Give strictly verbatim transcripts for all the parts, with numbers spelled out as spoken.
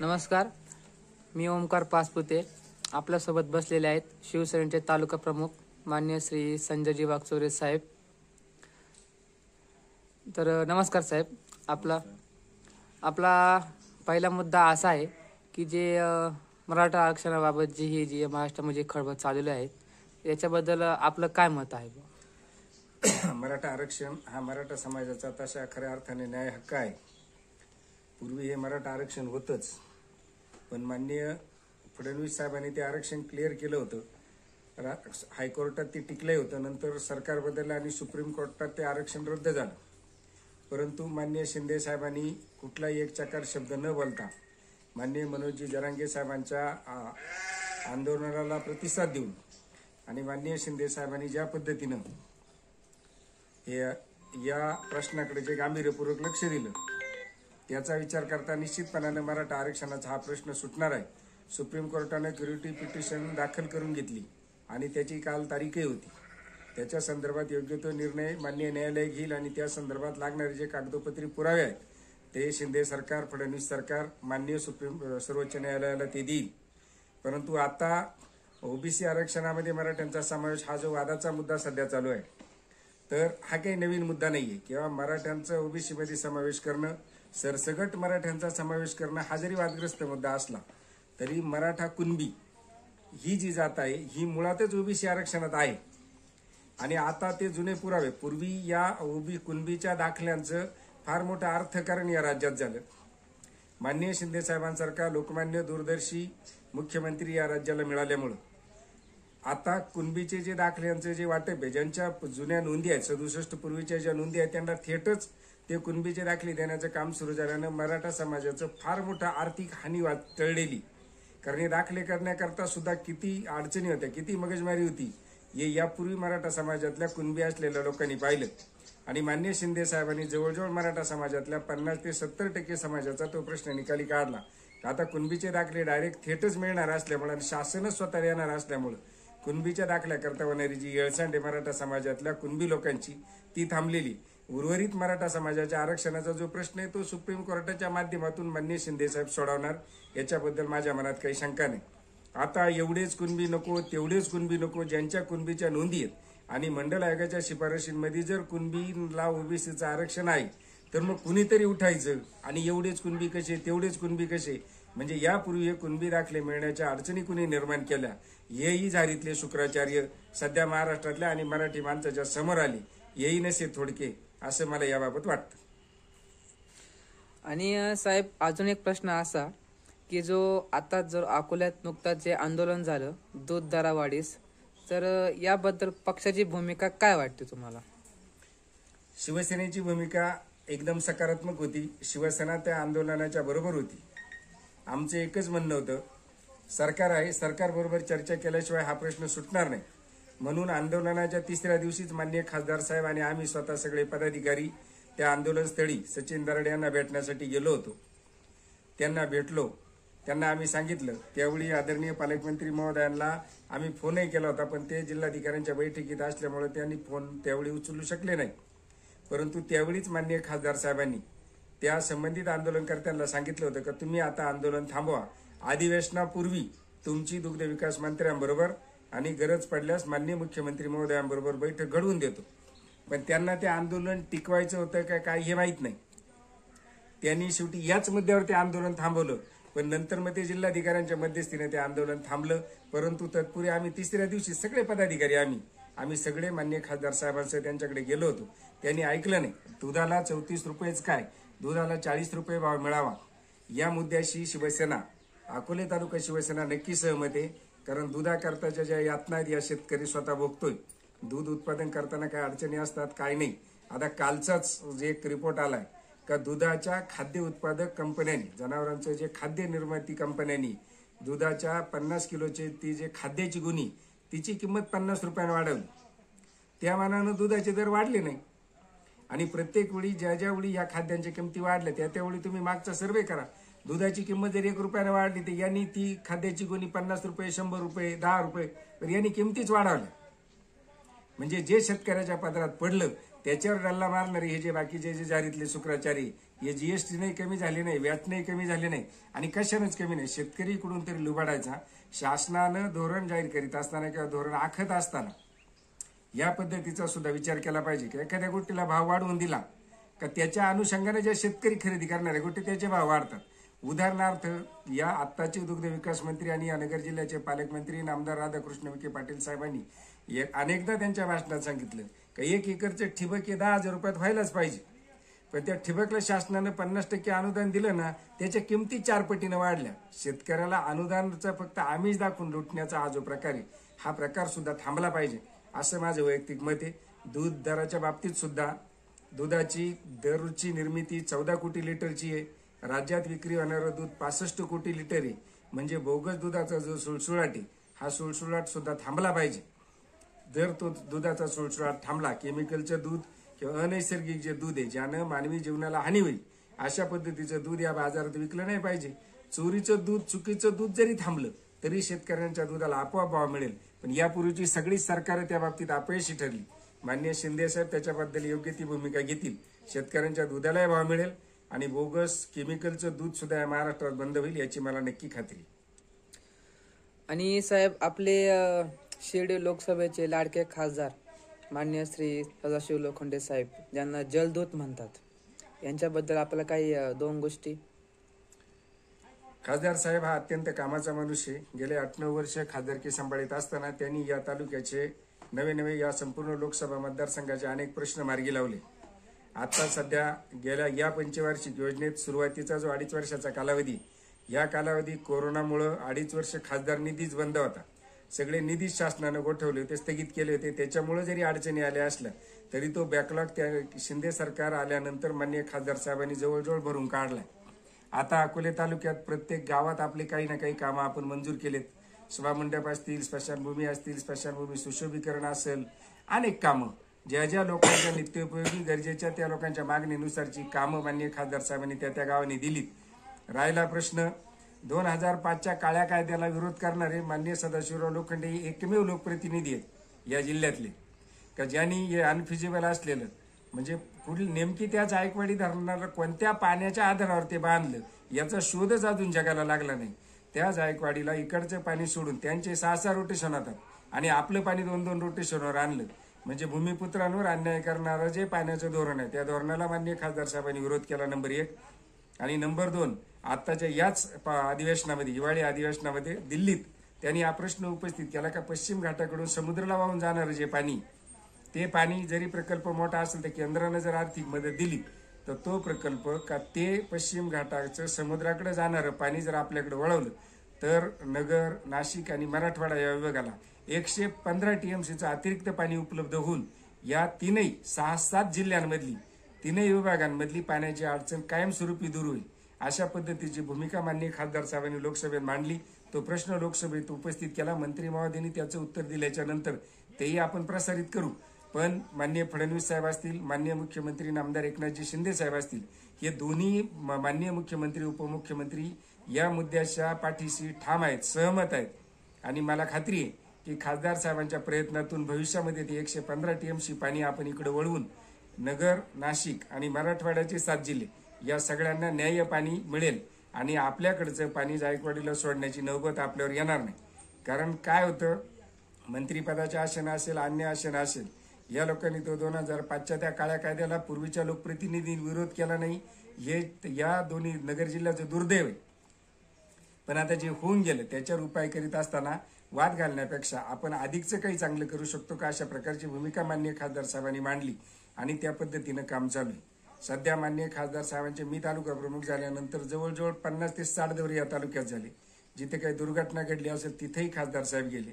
नमस्कार, मी ओमकार पासपुते. आपल्यासोबत बसलेले आहेत शिवसेनेचे तालुका प्रमुख मान्य श्री संजयजी वागचौरे साहेब. तर नमस्कार साहेब. आपला आपला पहिला मुद्दा असा आहे की जे मराठा आरक्षणाबाबत जी ही जी महाराष्ट्रामध्ये खळबळ चाललेली आहे याच्याबद्दल आपलं काय मत आहे? मराठा आरक्षण हा मराठा समाजाचा तशा खऱ्या अर्थाने न्याय हक्क आहे. पूर्वी हे मराठा आरक्षण होतंच, पण माननीय फडणवीस साहेबांनी ते आरक्षण क्लिअर केलं होतं. हायकोर्टात ते टिकलं होतं, नंतर सरकार बदललं आणि सुप्रीम कोर्टात ते आरक्षण रद्द झालं. परंतु माननीय शिंदे साहेबांनी कुठलाही एक चकार शब्द न बोलता माननीय मनोजी जरांगे साहेबांच्या आंदोलनाला प्रतिसाद देऊन आणि माननीय शिंदे साहेबांनी ज्या पद्धतीनं हे या प्रश्नाकडे जे गांभीर्यपूर्वक लक्ष दिलं त्याचा विचार करता निश्चितपणाने मराठा आरक्षणाचा हा प्रश्न सुटणार आहे. सुप्रीम कोर्टाने क्युरिटी पिटिशन दाखल करून घेतली आणि त्याची काल तारीखही होती. त्याच्या संदर्भात योग्य तो निर्णय माननीय न्यायालय घेईल आणि त्या संदर्भात लागणारे जे कागदोपत्री पुरावे आहेत ते शिंदे सरकार, फडणवीस सरकार माननीय सुप्रीम सर्वोच्च न्यायालयाला ते देईल. परंतु आता ओबीसी आरक्षणामध्ये मराठ्यांचा समावेश हा जो वादाचा मुद्दा सध्या चालू आहे, तर हा काही नवीन मुद्दा नाहीये. किंवा मराठ्यांचा ओबीसी मध्ये समावेश करणं, सरसगट मराठ्यांचा समावेश करणं हा जरी वादग्रस्त मुद्दा असला तरी मराठा कुणबी ही जी जात आहे ही मुळातच ओबीसी आरक्षणात आहे. आणि आता ते जुने पुरावे, पूर्वी या ओबी कुणबीच्या दाखल्यांचं फार मोठं अर्थकारण या राज्यात झालं. माननीय शिंदे साहेबांसारखा लोकमान्य दूरदर्शी मुख्यमंत्री या राज्याला मिळाल्यामुळं आता कुणबीचे जे दाखल्यांचे जे वाटप आहे, ज्यांच्या जुन्या नोंदी आहेत, सदुसष्ट पूर्वीच्या ज्या नोंदी आहेत त्यांना थेटच ते कुणबीचे दाखले देण्याचं काम सुरू झाल्यानं मराठा समाजाचं फार मोठं आर्थिक हानी टळलेली. कारण हे दाखले करण्याकरता सुद्धा किती अडचणी होत्या, किती मगजमारी होती हे यापूर्वी मराठा समाजातल्या कुणबी असलेल्या लोकांनी पाहिलं. आणि मान्य शिंदे साहेबांनी जवळजवळ मराठा समाजातल्या पन्नास ते सत्तर टक्के समाजाचा तो प्रश्न निकाली काढला. आता कुणबीचे दाखले डायरेक्ट थेटच मिळणार असल्यामुळे आणि शासनच स्वतः येणार असल्यामुळे कुणबीच्या दाखल्याकरता होणारी जी येळसांड मराठा समाजातल्या कुणबी लोकांची ती थांबलेली. उर्वरित मराठा समाजाच्या आरक्षणाचा जो प्रश्न आहे तो सुप्रीम कोर्टाच्या माध्यमातून माननीय शिंदे साहेब सोडवणार, याच्याबद्दल माझ्या मनात काही शंका नाही. आता एवढेच कुणबी नको, तेवढेच कुणबी नको, ज्यांच्या कुणबीच्या नोंदी आहेत आणि मंडल आयोगाच्या शिफारशींमध्ये जर कुणबीला ओबीसीचं आरक्षण आहे तर मग कुणीतरी उठायचं आणि एवढेच कुणबी कसे, तेवढेच कुणबी कसे, म्हणजे यापूर्वी हे कुणबी दाखले मिळण्याच्या अडचणी कुणी निर्माण केल्या हेही झारीतले शुक्राचार्य सध्या महाराष्ट्रातल्या आणि मराठी माणसाच्या समोर आले, येई नसे थोडके, असं मला याबाबत वाटतं. आणि साहेब अजून एक प्रश्न असा की जो आता जर अकोल्यात नुकताच जे आंदोलन झालं दूध दरावाढीस, तर याबद्दल पक्षाची भूमिका काय वाटते तुम्हाला? शिवसेनेची भूमिका एकदम सकारात्मक होती. शिवसेना त्या आंदोलनाच्या बरोबर होती. आमचं एकच म्हणणं होतं, सरकार आहे, सरकारबरोबर चर्चा केल्याशिवाय हा प्रश्न सुटणार नाही. म्हणून आंदोलनाच्या तिसऱ्या दिवशीच माननीय खासदार साहेब आणि आम्ही स्वतः सगळे पदाधिकारी त्या आंदोलनस्थळी सचिन दराडे यांना भेटण्यासाठी गेलो होतो. त्यांना भेटलो, त्यांना आम्ही सांगितलं. त्यावेळी आदरणीय पालकमंत्री महोदयांना आम्ही फोनही केला होता, पण ते जिल्हाधिकाऱ्यांच्या बैठकीत असल्यामुळे त्यांनी फोन त्यावेळी उचलू शकले नाही. परंतु त्यावेळीच माननीय खासदार साहेबांनी त्या संबंधित आंदोलनकर्त्यांना सांगितलं होतं की तुम्ही आता आंदोलन थांबवा, अधिवेशनापूर्वी तुमची दुग्ध विकास मंत्र्यांबरोबर आणि गरज पडल्यास माननीय मुख्यमंत्री महोदयांबरोबर बैठक घडवून देतो. पण त्यांना ते आंदोलन टिकवायचं होतं का काय हे माहीत नाही. त्यांनी शेवटी याच मुद्द्यावर ते आंदोलन थांबवलं, पण नंतर मग ते जिल्हाधिकाऱ्यांच्या मध्यस्थीने ते आंदोलन थांबलं. परंतु तत्पूर्वी आम्ही तिसऱ्या दिवशी सगळे पदाधिकारी आम्ही आम्ही सगळे माननीय खासदार साहेबांसह त्यांच्याकडे गेलो होतो. त्यांनी ऐकलं नाही. दुधाला चौतीस रुपयेच काय, दुधाला चाळीस रुपये भाव मिळावा या मुद्द्याशी शिवसेना, अकोले तालुका शिवसेना नक्की सहमत आहे. कारण दुधाकरताच्या ज्या यातना आहेत या शेतकरी स्वतः भोगतोय. दूध उत्पादन करताना काय अडचणी असतात काय नाही. आता कालचाच जे एक रिपोर्ट आलाय का दुधाच्या खाद्य उत्पादक कंपन्यांनी, जनावरांचं जे खाद्य निर्माती कंपन्यांनी दुधाच्या पन्नास किलोचे ती जे खाद्याची गुणी तिची किंमत पन्नास रुपयाने वाढवली. त्या मानानं दुधाचे दर वाढले नाही. आणि प्रत्येक वेळी ज्या ज्या वेळी या खाद्यांच्या किमती वाढल्या त्या त्यावेळी तुम्ही मागचा सर्वे करा, दुधाची किंमत जर एक रुपयाने वाढली तर यांनी ती खाद्याची गुणी पन्नास रुपये, शंभर रुपये, दहा रुपये, तर यांनी किमतीच वाढवल्या. म्हणजे जे शेतकऱ्याच्या पदरात पडलं त्याच्यावर डल्ला मारणारे हे जे बाकीचे जे जारीतले शुक्राचारी हे जीएसटी नाही कमी झाले नाही, व्याट नाही कमी झाले नाही आणि कशानेच कमी नाही. शेतकरी कुठून तरी लुबाडायचा. शासनानं धोरण जाहीर करीत असताना किंवा धोरण आखत असताना या पद्धतीचा सुद्धा विचार केला पाहिजे की एखाद्या गोष्टीला भाव वाढवून दिला का त्याच्या अनुषंगाने ज्या शेतकरी खरेदी करणाऱ्या गोष्टी त्याचे भाव वाढतात. उदाहरणार्थ या आत्ताचे दुग्ध विकास मंत्री आणि या नगर जिल्ह्याचे पालकमंत्री आमदार राधाकृष्ण विखे पाटील साहेबांनी एक अनेकदा त्यांच्या भाषणात सांगितलं की एक एकरचे ठिबक हे दहा हजार रुपयात व्हायलाच पाहिजे. पण त्या ठिबकला शासनानं पन्नास टक्के अनुदान दिलं ना, त्याच्या किमती चार पटीनं वाढल्या. शेतकऱ्याला अनुदानाचा फक्त आमिष दाखवून लुटण्याचा हा जो प्रकार आहे हा प्रकार सुद्धा थांबला पाहिजे असं माझं वैयक्तिक मत आहे. दूध दराच्या बाबतीत सुद्धा दुधाची दररोजची निर्मिती चौदा कोटी लिटरची आहे. राज्यात विक्री होणारं दूध पासष्ट कोटी लिटर आहे. म्हणजे बोगस दुधाचा जो सुळसुळाट आहे हा सुळसुळाट सुद्धा थांबला पाहिजे. जर तो दुधाचा सुळसुळाट थांबला, केमिकलचं दूध किंवा अनैसर्गिक जे दूध आहे ज्यानं मानवी जीवनाला हानी होईल अशा पद्धतीचं दूध या बाजारात विकलं नाही पाहिजे. चोरीचं दूध, चुकीचं दूध जरी थांबलं तरी शेतकऱ्यांच्या दुधाला आपोआप भाव मिळेल. पण यापूर्वीची सगळीच सरकारं त्या बाबतीत अपयशी ठरली. माननीय शिंदे साहेब त्याच्याबद्दल योग्य ती भूमिका घेतील. शेतकऱ्यांच्या दुधालाही भाव मिळेल आणि बोगस केमिकलचं दूध सुद्धा या महाराष्ट्रात बंद होईल याची मला नक्की खात्री. आणि साहेब आपले अ, शिर्डी लोकसभेचे लाडके खासदार मान्य श्री सदाशिव लोखंडे साहेब ज्यांना जलदूत म्हणतात, यांच्याबद्दल आपल्याला काही अ, दोन गोष्टी. खासदार साहेब हा अत्यंत कामाचा माणूस आहे. गेले आठ नऊ वर्ष खासदारकी सांभाळीत असताना त्यांनी या तालुक्याचे नवे नवे या संपूर्ण लोकसभा मतदारसंघाचे अनेक प्रश्न मार्गी लावले. आता सध्या गेल्या या पंचवार्षिक योजनेत सुरुवातीचा जो अडीच वर्षाचा कालावधी, या कालावधी कोरोनामुळं अडीच वर्ष खासदार निधीच बंद होता. सगळे निधी शासनानं गोठवले होते, स्थगित केले होते. त्याच्यामुळे जरी अडचणी आल्या असल्या तरी तो बॅकलॉग त्या शिंदे सरकार आल्यानंतर माननीय खासदार साहेबांनी जवळजवळ भरून काढलाय. आता अकोले तालुक्यात प्रत्येक गावात आपले काही ना काही कामं आपण मंजूर केलेत. सभामंडप असतील, स्मशानभूमी असतील, स्मशानभूमी सुशोभीकरण असेल, अनेक कामं ज्या ज्या लोकांच्या नित्योपयोगी गरजेच्या त्या लोकांच्या मागणीनुसारची कामं माननीय खासदार साहेबांनी त्या त्या गावांनी दिलीत. राहिला प्रश्न, दोन हजार पाचच्या काळ्या कायद्याला विरोध करणारे माननीय सदाशिवराव लोखंडे हे एकमेव लोकप्रतिनिधी आहेत या जिल्ह्यातले का ज्यांनी हे अनफिजिबल असलेलं म्हणजे पुढील नेमकी त्या जायकवाडी धरणाला कोणत्या पाण्याच्या आधारावर ते बांधलं याचा शोधच अजून जगाला लागला नाही. त्या जायकवाडीला इकडचं पाणी सोडून त्यांचे सहा सहा रोटेशन होतात आणि आपलं पाणी दोन दोन रोटेशनवर आणलं. म्हणजे भूमिपुत्रांवर अन्याय करणारं जे पाण्याचं धोरण आहे त्या धोरणाला माननीय खासदार साहेबांनी विरोध केला, नंबर एक. आणि नंबर दोन, आताच्या याच अधिवेशनामध्ये, हिवाळी अधिवेशनामध्ये दिल्लीत त्यांनी हा प्रश्न उपस्थित केला का पश्चिम घाटाकडून समुद्राला वाहून जाणारं जे पाणी, ते पाणी जरी प्रकल्प मोठा असेल तर केंद्रानं जर आर्थिक मदत दिली तर तो प्रकल्प का ते पश्चिम घाटाचं समुद्राकडे जाणारं पाणी जर आपल्याकडे वळवलं तर नगर, नाशिक आणि मराठवाडा या विभागाला एकशे पंधरा टीएमसीचं अतिरिक्त पाणी उपलब्ध होऊन या तीनही सहा सात जिल्ह्यांमधली तीनही विभागांमधली पाण्याची अडचण कायमस्वरूपी दूर होईल. अशा पद्धतीची भूमिका माननीय खासदार साहेबांनी लोकसभेत मांडली. तो प्रश्न लोकसभेत उपस्थित केला. मंत्री महोदयांनी त्याचं उत्तर दिल्याच्या नंतर तेही आपण प्रसारित करू. पण माननीय फडणवीस साहेब असतील, माननीय मुख्यमंत्री आमदार एकनाथजी शिंदे साहेब असतील, हे दोन्ही माननीय मुख्यमंत्री उपमुख्यमंत्री या मुद्द्याच्या पाठीशी ठाम आहेत, सहमत आहेत. आणि मला खात्री आहे की खासदार साहेबांच्या प्रयत्नातून भविष्यामध्ये ते एकशे पंधरा टीएमसी पाणी आपण इकडे वळवून नगर, नाशिक आणि मराठवाड्याचे सात जिल्हे या सगळ्यांना न्याय्य पाणी मिळेल आणि आपल्याकडचं पाणी जायकवाडीला सोडण्याची नौबत आपल्यावर येणार नाही. कारण काय होतं, मंत्रिपदाच्या आशेनं असेल, अन्य आशेनं असेल, या लोकांनी तो दोन हजार पाचच्या त्या काळ्या कायद्याला पूर्वीच्या लोकप्रतिनिधींनी विरोध केला नाही. हे या दोन्ही नगर जिल्ह्याचं दुर्दैव आहे. पण आता जे होऊन गेलं त्याच्यावर उपाय करीत असताना वाद घालण्यापेक्षा आपण अधिकचं काही चांगलं करू शकतो का, अशा प्रकारची भूमिका माननीय खासदार साहेबांनी मांडली आणि त्या पद्धतीनं काम चालू आहे. सध्या माननीय खासदार साहेबांचे मी तालुका प्रमुख झाल्यानंतर जवळजवळ पन्नास ते साठ दौरे या तालुक्यात झाले. जिथे काही दुर्घटना घडली असेल तिथेही खासदार साहेब गेले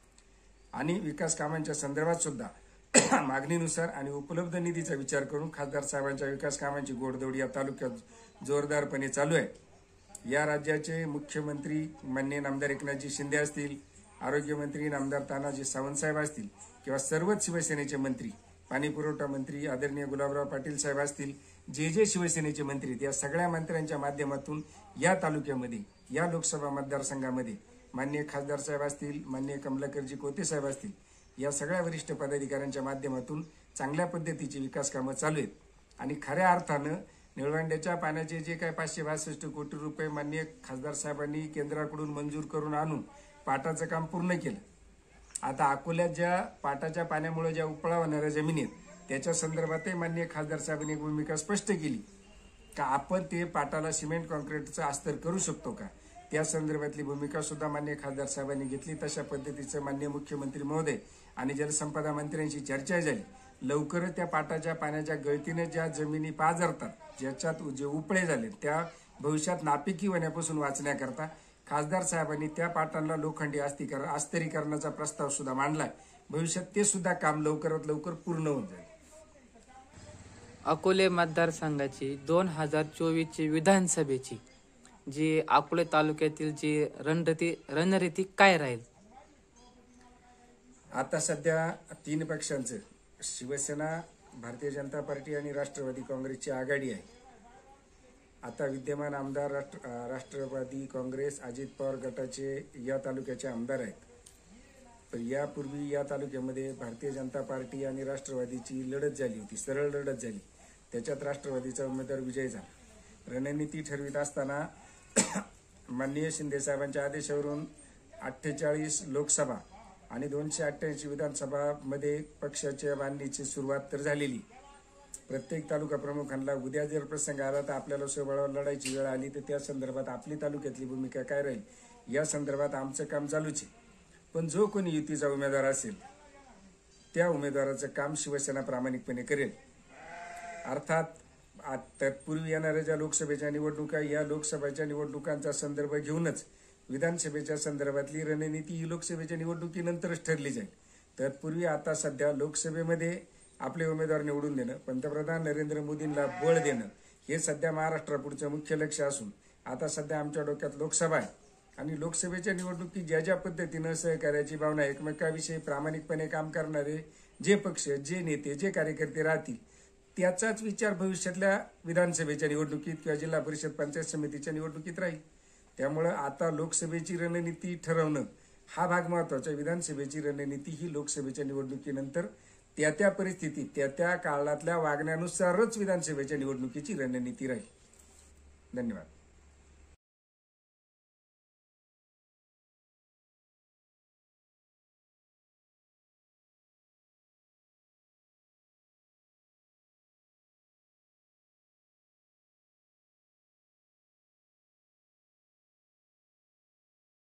आणि विकास कामांच्या संदर्भात सुद्धा मागणीनुसार आणि उपलब्ध निधीचा विचार करून खासदार साहेबांच्या विकास कामांची घोडदौड या तालुक्यात जोरदारपणे चालू आहे. या राज्याचे मुख्यमंत्री माननीय आमदार एकनाथजी शिंदे असतील, आरोग्यमंत्री आमदार तानाजी सावंतसाहेब असतील किंवा सर्वच शिवसेनेचे मंत्री, पाणी पुरवठा मंत्री आदरणीय गुलाबराव पाटील साहेब असतील, जे जे शिवसेनेचे मंत्री, या सगळ्या मंत्र्यांच्या माध्यमातून या तालुक्यामध्ये, या लोकसभा मतदारसंघामध्ये माननीय खासदार साहेब असतील, माननीय कमलाकरजी कोते साहेब असतील, या सगळ्या वरिष्ठ पदाधिकाऱ्यांच्या माध्यमातून चांगल्या पद्धतीची विकास कामं चालू आहेत. आणि खऱ्या अर्थानं निळवंड्याच्या पाण्याचे जे काय पाचशे बासष्ट कोटी रुपये माननीय खासदार साहेबांनी केंद्राकडून मंजूर करून आणून पाटाचं काम पूर्ण केलं. आता अकोल्यात ज्या पाटाच्या पाण्यामुळे ज्या उपळा होणाऱ्या जमिनी आहेत त्याच्या संदर्भातही माननीय खासदार साहेबांनी एक भूमिका स्पष्ट केली का आपण ते पाटाला सिमेंट कॉन्क्रीटचं अस्तर करू शकतो का, त्या संदर्भातली भूमिका सुद्धा माननीय खासदार साहेबांनी घेतली. तशा पद्धतीचं माननीय मुख्यमंत्री महोदय आणि जलसंपदा मंत्र्यांशी चर्चा झाली. लवकरच त्या पाटाच्या पाण्याच्या गळतीने ज्या जमिनी पाझरतात, ज्याच्यात जे उपळे झाले, त्या भविष्यात नापिकी होण्यापासून वाचण्याकरता खासदार साहेबांनी त्या पाटांना लोखंडी अस्थिकर अस्तरीकरणाचा प्रस्ताव सुद्धा मांडलाय. भविष्यात ते सुद्धा काम लवकरात लवकर पूर्ण होऊन जाईल. अकोले मतदारसंघाची दोन हजार चोवीसची विधानसभेची जी अकोले तालुक्यातील जी रणनीती रणनीती काय राहील? आता सध्या तीन पक्षांचं शिवसेना, भारतीय जनता पार्टी आणि राष्ट्रवादी काँग्रेसची आघाडी आहे. आता विद्यमान आमदार राष्ट्र राष्ट्रवादी काँग्रेस अजित पवार गटाचे या तालुक्याचे आमदार आहेत. पण यापूर्वी या तालुक्यामध्ये भारतीय जनता पार्टी आणि राष्ट्रवादीची लढत झाली होती, सरळ लढत झाली. त्याच्यात राष्ट्रवादीचा उमेदवार विजयी झाला. रणनीती ठरवित असताना माननीय शिंदे साहेबांच्या आदेशावरून अठ्ठेचाळीस लोकसभा आणि दोनशे अठ्ठ्याऐंशी विधानसभामध्ये पक्षाच्या बांधणीची सुरुवात तर झालेली. प्रत्येक तालुका प्रमुखांना उद्या जर प्रसंग आला तर आपल्याला स्वबळावर लढायची वेळ आली तर त्या संदर्भात आपली तालुक्यातली भूमिका काय राहील या संदर्भात आमचं काम चालूच आहे. पण जो कोणी युतीचा उमेदवार असेल त्या उमेदवाराचं काम शिवसेना प्रामाणिकपणे करेल. अर्थात तत्पूर्वी येणाऱ्या ज्या लोकसभेच्या निवडणुका, या लोकसभेच्या निवडणुकांचा संदर्भ घेऊनच विधानसभेच्या संदर्भातली रणनीती ही लोकसभेच्या निवडणुकीनंतरच ठरली जाईल. तत्पूर्वी आता सध्या लोकसभेमध्ये आपले उमेदवार निवडून देणं, पंतप्रधान नरेंद्र मोदींना बळ देणं हे सध्या महाराष्ट्रापुढचं मुख्य लक्ष असून आता सध्या आमच्या डोक्यात लोकसभा आहे आणि लोकसभेच्या निवडणुकीत ज्या ज्या पद्धतीनं सहकार्याची भावना, एकमेकाविषयी प्रामाणिकपणे काम करणारे जे पक्ष, जे नेते, जे कार्यकर्ते राहतील त्याचाच विचार भविष्यातल्या विधानसभेच्या निवडणुकीत किंवा जिल्हा परिषद पंचायत समितीच्या निवडणुकीत राहील. त्यामुळं आता लोकसभेची रणनीती ठरवणं हा भाग महत्वाचा. विधानसभेची रणनीती ही लोकसभेच्या निवडणुकीनंतर त्या त्या परिस्थितीत, त्या त्या काळातल्या वागण्यानुसारच विधानसभेच्या निवडणुकीची रणनीती राहील. धन्यवाद.